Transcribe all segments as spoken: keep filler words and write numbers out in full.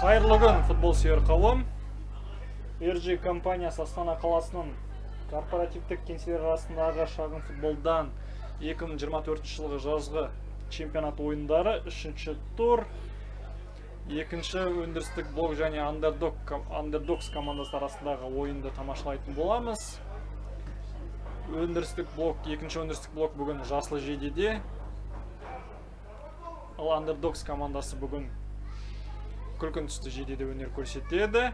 Қайырлы күн, футбол сүйер қауым. эр джи компаниясы Астана қаласының корпоративтік кеңселер арасындағы шағын футболдан екі мың жиырма төртінші жылғы жазғы чемпионат ойындары үшінші тур. Екінші өндірістік блок және андердокс командасы арасындағы ойынды тамашалайтын боламыз. Өндірістік блок, екінші өндірістік блок бүгін жасыл жейдеде. Ал андердокс командасы бүгін күлкін түсті жейдеде өнер көрсетеді.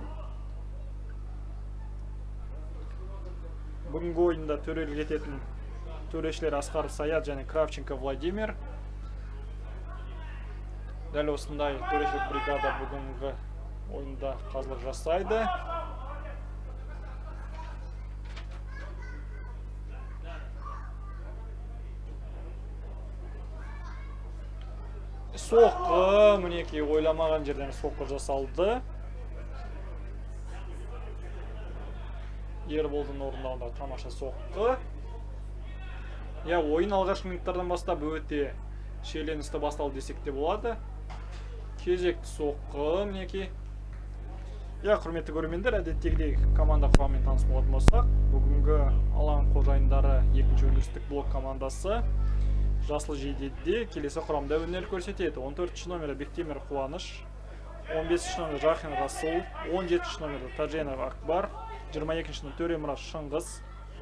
Бүгінгі ойында төрелік ететін төрешілер Асқаров Саят және Кравченко Владимир. Дәл осындай төрешілік бригада бүгінгі ойында қазылық жасайды. Соққы, мінекей ойламаған жерден соққы жасалды. Ерболдың орындауында тамаша соққы. Я, ойын алғашқы минуттардан бастап өте шиеленісті басталды десек те болады. Кезекті соққы, мінекей. Я, құрметті көрермендер, әдеттегідей команда құрамымен таныс болатын болсақ, бүгінгі алаң қожайындары екінші өндірістік блок командасы жасыл жейдеде келесі құрамда өнер көрсетеді. он төртінші номері Бектемір Қуаныш, он бесінші номері Рахин Расул, он жетінші номері Таженов Акбар, жиырма екінші номері Төремұрат Шыңғыс,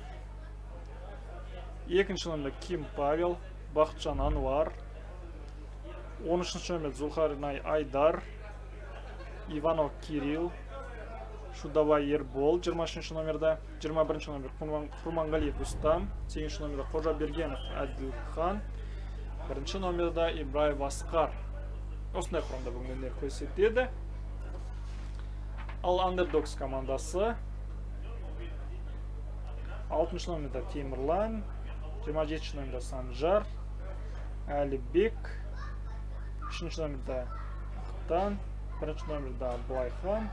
екінші номері Ким Павел, Бақытжан Ануар, он үшінші номері Зулхаринай Айдар, Иванов Кирилл, Шудавай Ербол, жиырма үшінші номерді, жиырма бірінші номер Құрманғалиев Рустам, сегізінші номерді Қожабергенов Әділхан, бірінші номерді Ибраев Асқар. Осындай құрамда бүгін өнер көрсетеді. Ал андердокс командасы алтыншы номерді Темірлан, жиырма жетінші номерді Санжар, Әлібек, үшінші номерді Ақтан, бірінші номерді Абылайхан,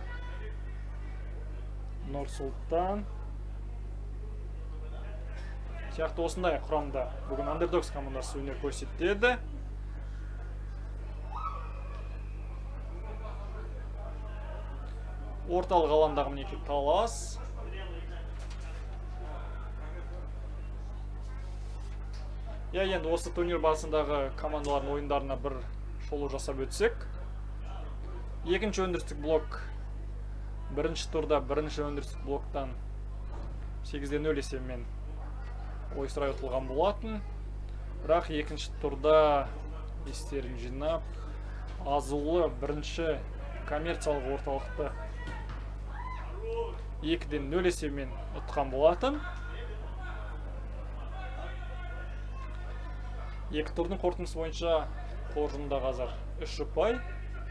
Нұрсұлтан. Сияқты осындай құрамда бүгін андердокс командасы өнер көрсетеді. Орталық алаңдағы мінекей талас. Я, енді осы турнир барысындағы командалардың ойындарына бір шолу жасап өтсек. Екінші өндірістік блок бірінші турда бірінші өндірістік блоктан сегіз де нөл есебімен ойсырай ұтылған болатын. Бірақ екінші турда естерін жинап, Азулы бірінші коммерциялық орталықты екі де нөл есебімен ұтқан болатын. Екі турдың қорытындысы бойынша қоржында қазір үш ұпай.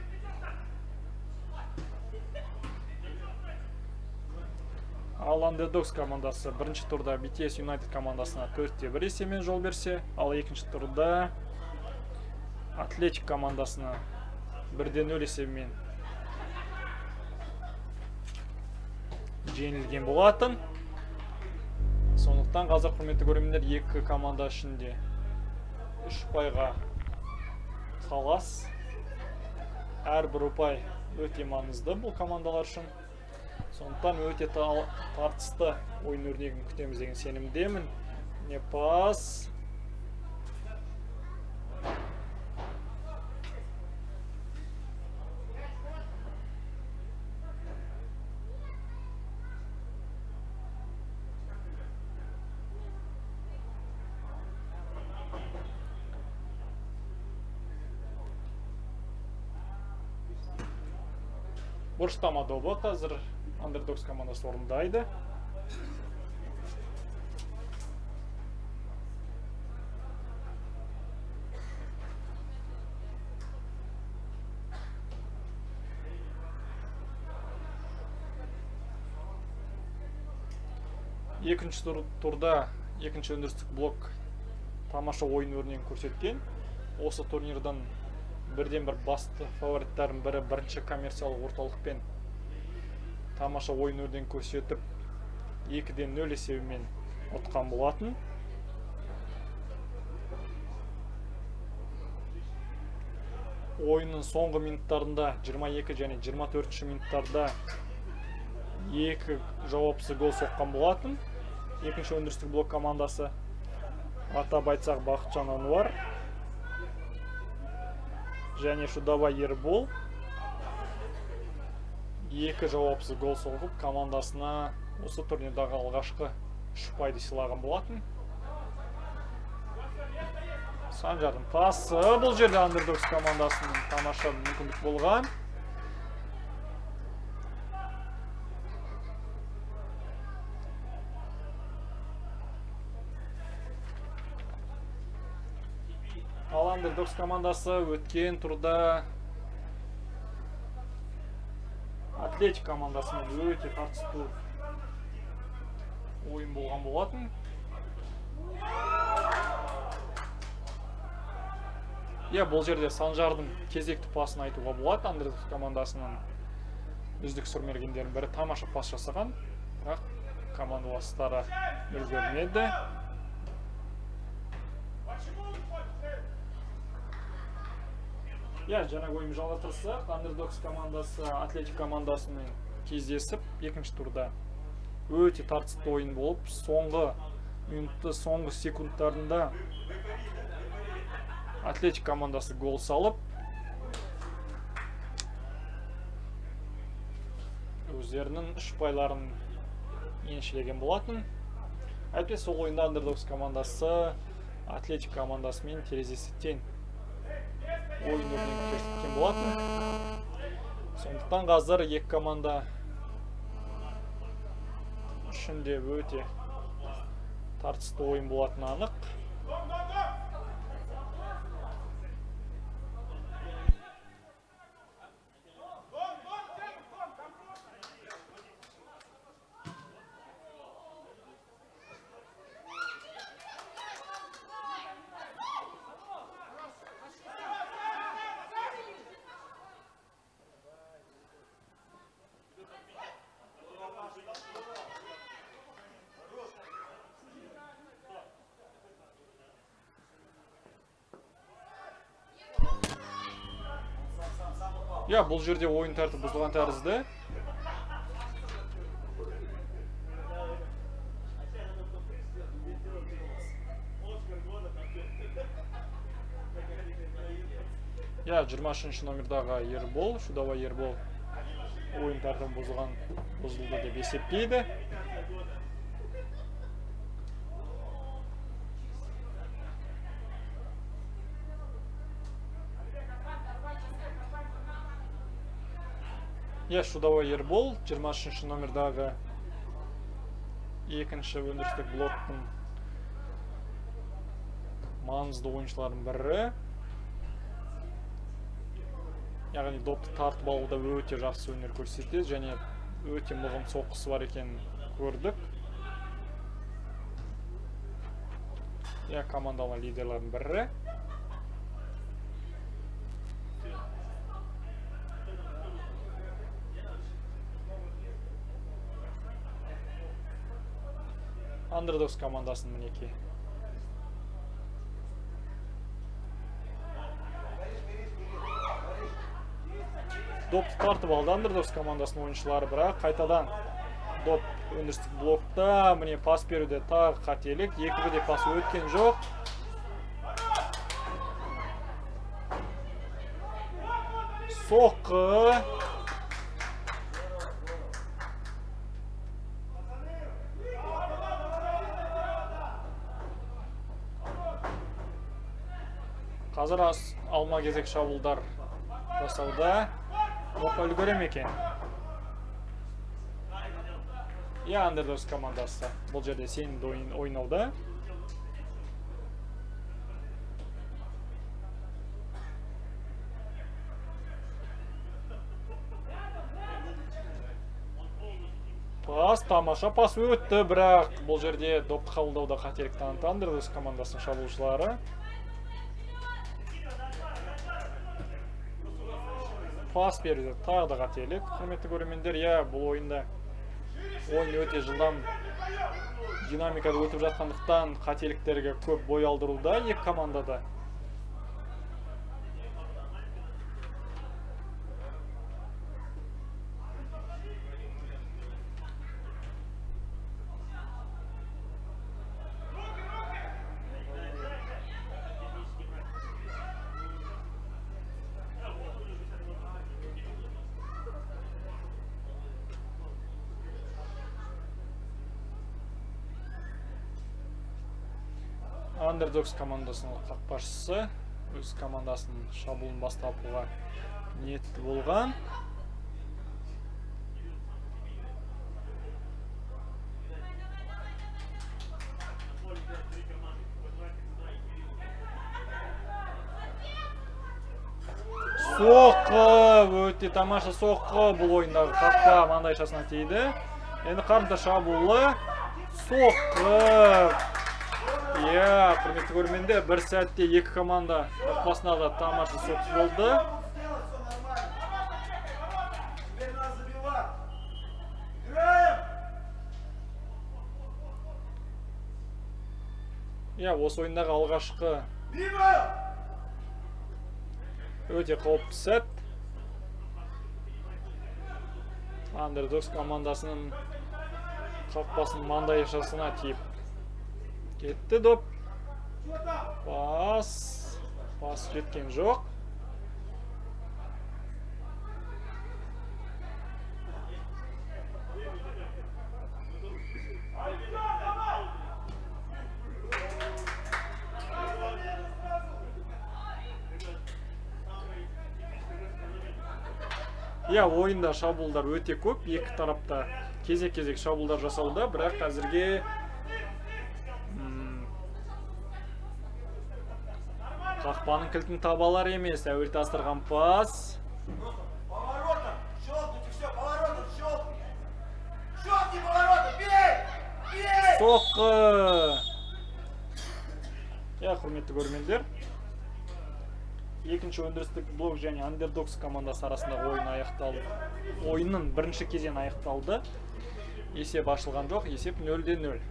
Ал андердокс командасы бірінші турда би ти эс Юнайтед командасына төрт те бір есебімен жол берсе, ал екінші турда Атлетик командасына бір де нөл есебімен жеңілген болатын. Сондықтан қазір құрметті көрермендер, екі команда ішінде үш ұпайға талас. Әрбір ұпай өте маңызды бұл командалар үшін. Сондықтан өте тартысты ойын өрнегін күтеміз деген сенімдемін. Не пас. Бұрыштама добы қазір андердокс командасы орындайды. Екінші турда екінші өндірістік блок тамаша ойын өрнегін көрсеткен. Осы турнирдан бірден бір басты фавориттардың бірі бірінші коммерциялық орталықпен тамаша ойын өрнегін көрсетіп екі де нөл есебімен ұтқан болатын. ойынның соңғы минуттарында жиырма екі және жиырма төртінші минуттарда екі жауапсыз гол соққан болатын. Екінші өндірістік блок командасы. Атап айтсақ Бақытжан Ануар және Шудабай Ербол екі жауапсыз гол соғып командасына осы турнирдағы алғашқы үш ұпайды сыйлаған болатын. Санжардың пасы, бұл жерде Андердокс командасының тамаша мүмкіндік болған. Ал Андердокс командасы өткен турда Атлетик командасымен өте тартысты ойын болған болатын. Е, бұл жерде Санжардың кезекті пасын айтуға болады. Андердокс командасының үздік сұрмергендерінің бірі тамаша пас жасаған, бірақ командаластары үлгермеді. Е, жаңа ойын жалғастырсақ, Андердокс командасы Атлетик командасымен кездесіп, екінші турда өте тартысты ойын болып, соңғы минутты, соңғы секундтарында Атлетик командасы гол салып, өздерінің үш ұпайларын еншілеген болатын. Әйтпесе сол ойында Андердокс командасы Атлетик командасымен терезесі тең ойын өрнегін көрсеткен болатын. Сондықтан қазір екі команда үшінде өте тартысты ойын болатын анық. Я, бұл жерде ойын тәртібі бұзылған тәрізді. Я, жиырма үшінші номердағы Ербол, Шудабай Ербол ойын тәртібі бұзылған бұзылды деп есептейді. Я, Шудабай Ербол, жиырма үшінші номердағы екінші өндірістік блоктың маңызды ойыншылардың бірі. Яғни допты тартып алуда өте жақсы өнер көрсетеді және өте мығым соққысы бар екенін көрдік. Я, командалы лидерлардың бірі. Андердокс командасының мінеке. Допты тартып алды Андердокс командасының ойыншылары, бірақ қайтадан доп өндірістік блокта міне пас беруде тағы қателік. Екі бірдей пас өткен жоқ. Соққы. Қазір алма кезек шабуылдар жасауда. Опа, үлгерем екен. Я, Андердокс командасы бұл жерде сенімді ойнауда. Пас, тамаша пас өтті, бірақ бұл жерде допты қабылдауда қателік танытты Андердокс командасының шабуылшылары. Пас берді, тағы да қателік. Құрметті көрермендер, я, бұл ойында ойын өте жылдам динамикада өтіп жатқандықтан қателіктерге көп бой алдыруда екі командада. Underdogs командасының қақпашысы өз командасының шабуылын бастапуға ниетті болған. Соққы, өте тамаша соққы, бұл ойындағы қақпа маңдайшасына тиді. Енді қарымта шабуылы, соққы. Иә, құрметті көрермендер, бір сәтте екі команда қақпасына да тамаша соққы болды. Иә, осы ойындағы алғашқы өте қауіпті сәт. Underdogs командасының қақпасының маңдайшасына тиіп кетті доп. Пас. Пас жеткен жоқ. Иә, ойында шабуылдар өте көп, екі тарапта кезек-кезек шабуылдар жасауда, бірақ әзірге қақпаның кілтін табалар емес, әуел тастырған пас. Соққы! Иә, құрметті көрермендер, екінші өндірістік блок және Underdogs командасы арасындағы ойын аяқталды. Ойынның бірінші кезең аяқталды. Есеп ашылған жоқ, есеп нөл де нөл.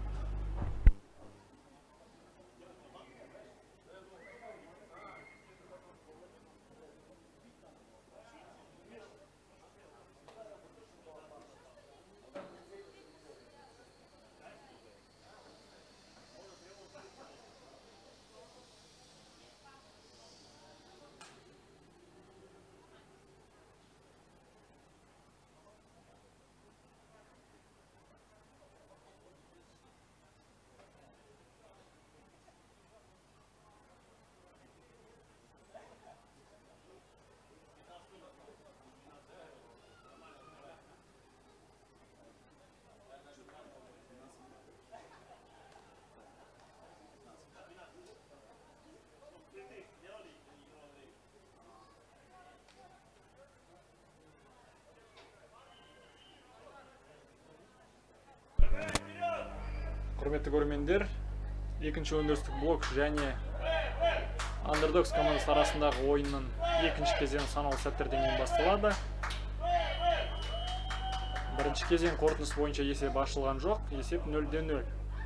Құрметті көрермендер, екінші өндірістік блок және Underdogs командасы арасындағы ойынның екінші кезең санаулы сәттерден кейін басталады. Бірінші кезең қорытындысы бойынша есеп ашылған жоқ, есеп нөл де нөл.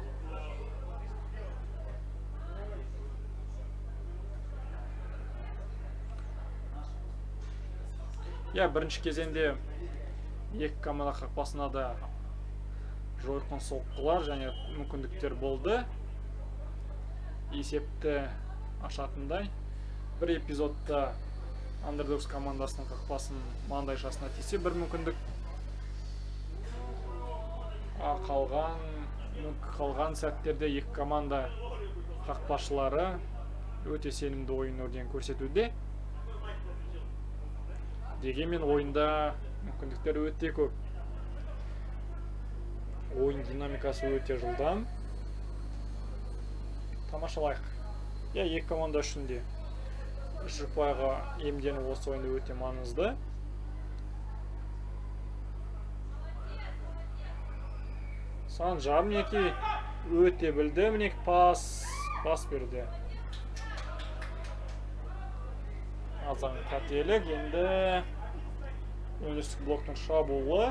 Иә, бірінші кезеңде екі команда қақпасына да жойқын соққылар және мүмкіндіктер болды. Есепті ашатындай. Бір эпизодта Underdogs командасының қақпасын маңдайшасына тисе бір мүмкіндік. Қалған, қалған сәттерде екі команда қақпашылары өте сенімді ойын өрден көрсетуде. Дегенмен ойында мүмкіндіктер өте көп. Ойын динамикасы өте жылдам. Тамашалайық. Иә, екі команда үшін де үш ұпайға иемдену осы ойында өте маңызды. Санжар мінекей өте білді, мінекей пас пас берді. Азан қателік, енді өндірістік блоктың шабуылы.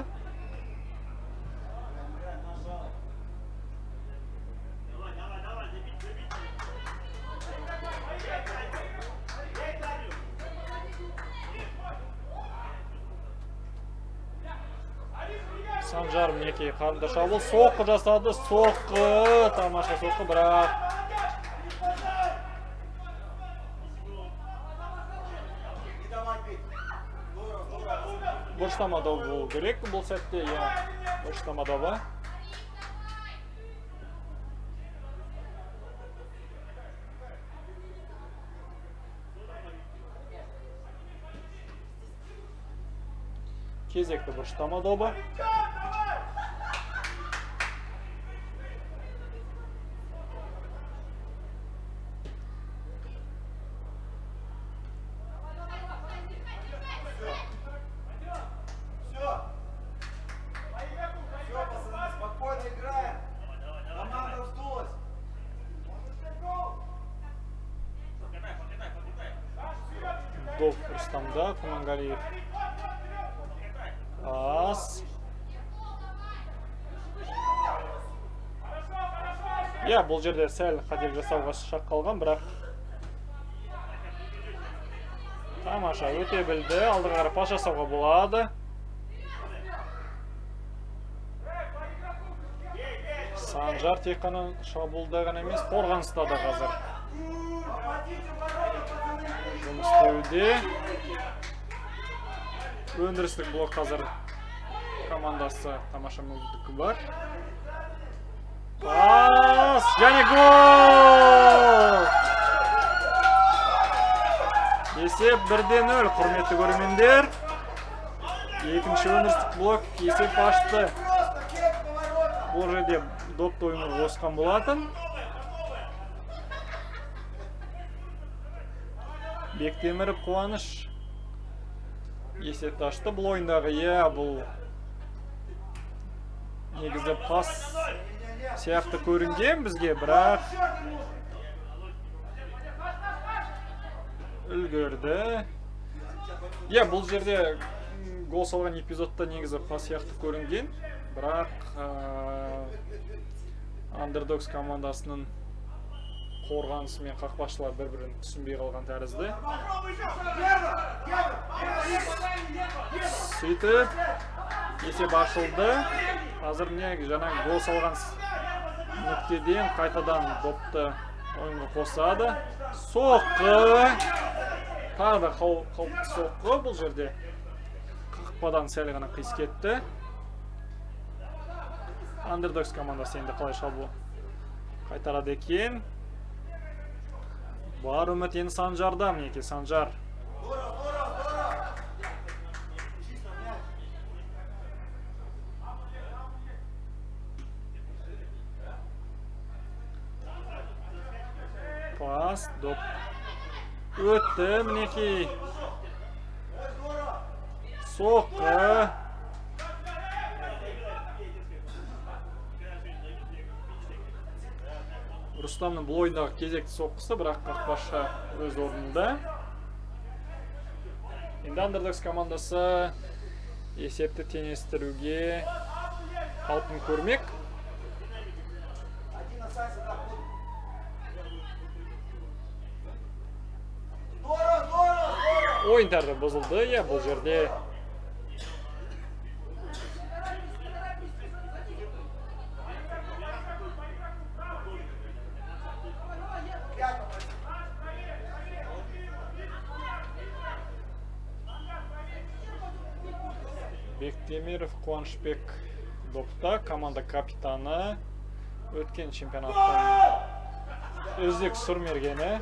Санжар мінекей қарымта шабуыл, соққы жасады, соққы, тамаша соққы, бірақ бұрыштама доп болу керек бұл сәтте, иә, бұрыштама добы. Кезекті бұрыштама добы. Доп Рустамда, Кумангалиев. Ас. Я, бұл жерде сәл қателік жасауға шақ қалған, бірақ тамаша өте білді. Алдыға қарай пас жасауға болады. Санжар тек қана шабуылда ғана емес, қорғаныста да қазір жұмыс істеуде. Өндірістік блок қазір командасы тамаша мүмкіндігі бар. Пас! Және гол! Есеп бірде нөл, құрметті көрермендер. Екінші өндірістік блок есеп ашты. Бұл жерде допты ойынға қосқан болатын. Бектеміров Қуаныш есепті ашты. Бұл ойындағы е, бұл негізі пас сияқты көрінген бізге, бірақ үлгерді. Е, бұл жерде гол салған эпизодта негізі пас сияқты көрінген, бірақ Underdogs командасының қорғанысы мен қақпашылар бір-бірін түсінбей қалған тәрізді. Сөйтіп, есеп ашылды. Қазір не жаңа гол салған нүктеден қайтадан допты ойынға қосады. Соққы! Тағы да қауіпті соққы бұл жерде. Қақпадан сәл ғана қиыс кетті. Underdogs командасы енді қалай шабуыл қайтарады екен. Бар үміт енді Санжарда, мінеке Санжар. Пас, доп. Өтті, мінеке. Соққы. Рустамның бұл ойындағы кезекті соққысы, бірақ қақпашы өз орнында. Енді Underdogs командасы есепті теңестіруге қалпын көрмек. Ойын тәртібі бұзылды, е, бұл жерде Бектемиров Қуанышбек допта, команда капитаны, өткен чемпионаттың үздік сұрмергені.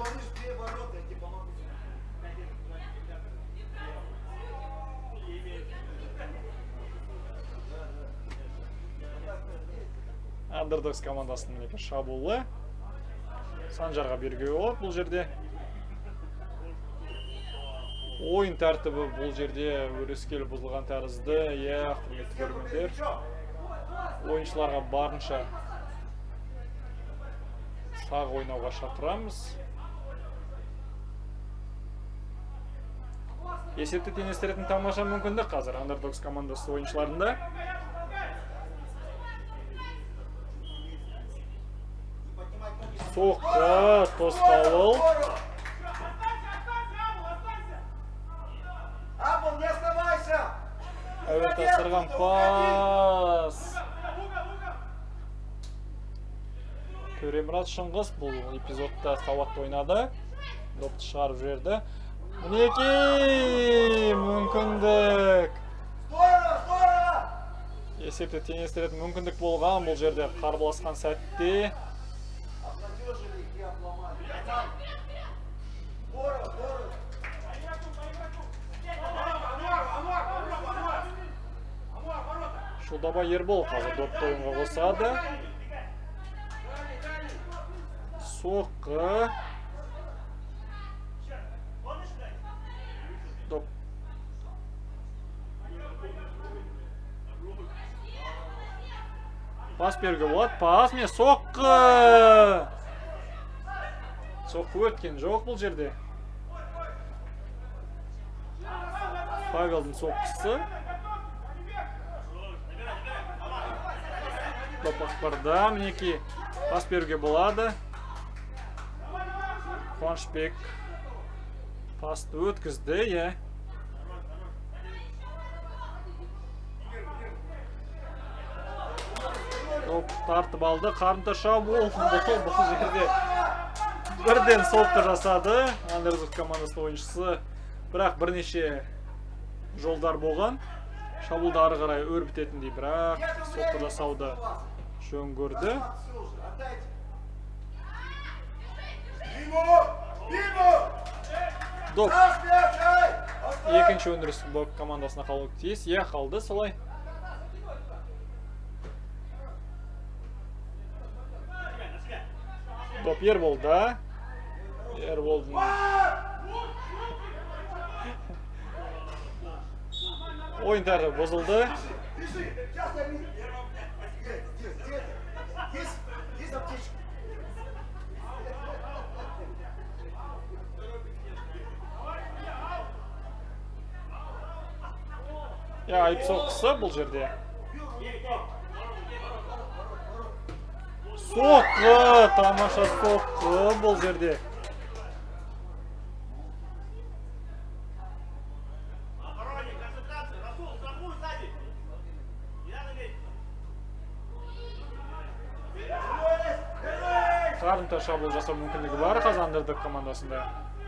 Underdogs командасының шабуылы. Санжарға беруге болады бұл жерде. Ойын тәртібі бұл жерде өрескел бұзылған тәрізді. Е, құрметті көрермендер, ойыншыларға барынша сақ ойнауға шақырамыз. Есепті теңестіретін тамаша мүмкіндік қазір Underdogs командасы ойыншыларында. Соққы, тосқауыл. Әует асырған пас. Төремұрат Шыңғыс бұл эпизодта сауатты ойнады. Допты шығарып жіберді. Мінеки мүмкіндік. Есепті теңестіретін мүмкіндік болған бұл жерде қарбыласқан сәтте. Шулдаба Ербол қазір допты ойынға қосады. Соққы. Доп. Пас беруге болады. Пас не соққы. Соққы өткен жоқ бұл жерде. Павелдің соққысы. Доп ақпарда мінеки пас беруге болады. Қуанышбек пасты өткізді, е. Доп тартып алды, қарымта шабуыл бұл жерде. Бірден соққы жасады Андердокс командасы ойыншысы. Бірақ бірнеше жолдар болған. Шабуылды ары қарай өрбітетіндей, бірақ соққы жасауды жөн көрді. Доп екінші өндірістік блок командасына қалуы тиіс. Е, қалды солай. Доп Ерболда. Ерболдың ойын тәртібі бұзылды. Я, айып соққысы бұл жерде. Соққы, тамаша соққы бұл жерде. Қарымта шабуыл жасау мүмкіндігі бар қазір Андердокс командасында.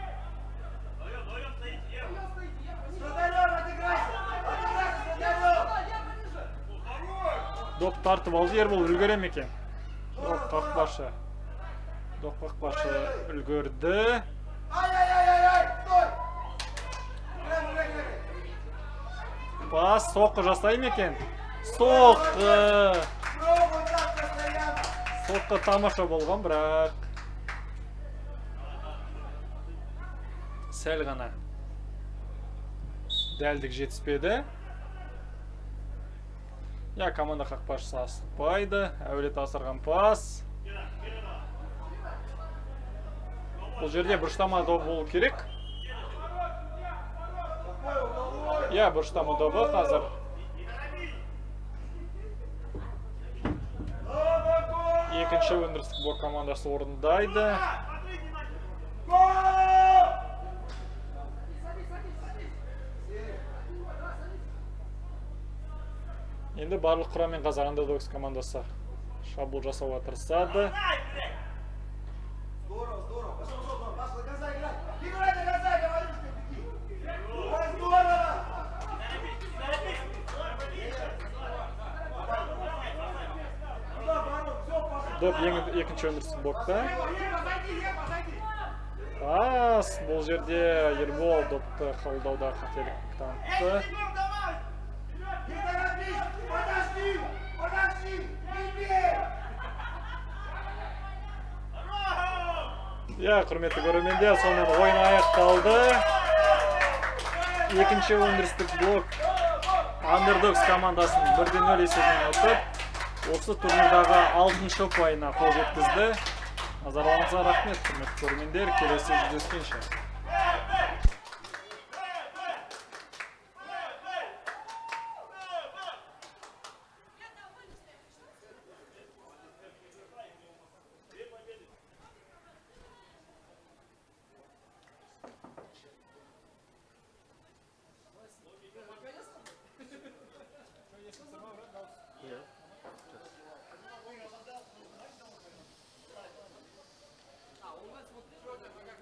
Доп тартып алды, Ербол үлгере ме екен? Доп қақпашы. Доп қақпашы үлгерді. Пас, соққы жасай ме екен? Соққы! Соққы тамаша болған, бірақ сәл ғана дәлдік жетіспеді. Я, команда қақпашысы асықпайды. Әулет асырған пас. Бұл жерде бұрыштама добы болу керек. Я, бұрыштама добы қазір. Екінші өндірістік блок командасы орындайды. Енді барлық құраммен қазір Андердокс командасы шабуыл жасауға тырысады. Доп екінші өндірістік блокта. Пас, бұл жерде Ербол допты қабылдауда қателік танытты. Я, құрметті көрермендер, сонымен ойын аяқталды. Екінші өндірістік блок Андердокс командасын бірден нөл есебімен ұтып, осы турнирдағы алтыншы ұпайына қол жеткізді. Назарларыңызға рахмет, құрметті көрермендер, келесі жүздескенше. А, у нас вот